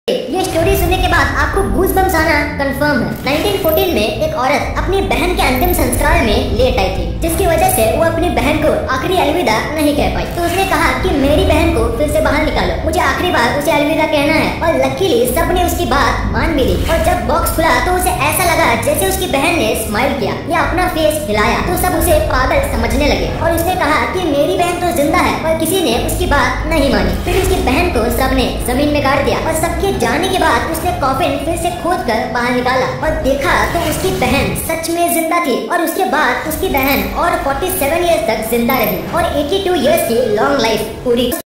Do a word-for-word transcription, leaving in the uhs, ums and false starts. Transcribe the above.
ये स्टोरी सुनने के बाद आपको गूज़बम्स आना कंफर्म है। नाइनटीन फोर्टीन में एक औरत अपनी बहन के अंतिम संस्कार में लेट आई थी, जिसकी वजह से वो अपनी बहन को आखिरी अलविदा नहीं कह पाई। तो उसने कहा कि मेरी बहन को फिर से बाहर निकालो, मुझे आखिरी बार उसे अलविदा कहना है। और लकीली सबने उसकी बात मान भी ली। और जब बॉक्स खुला तो उसे ऐसा लगा जैसे उसकी बहन ने स्माइल किया या अपना फेस हिलाया, तो सब उसे पागल समझने लगे। और उसने कहा कि मेरी बहन तो जिंदा है, पर किसी ने उसकी बात नहीं मानी। फिर उसकी बहन को सबने जमीन में गाड़ दिया और सबके जाने के बाद उसने कॉफिन फिर से खोद कर बाहर निकाला और देखा तो उसकी बहन सच में जिंदा थी। और उसके बाद उसकी बहन और सैंतालीस इयर्स तक जिंदा रही और बयासी इयर्स की लॉन्ग लाइफ पूरी।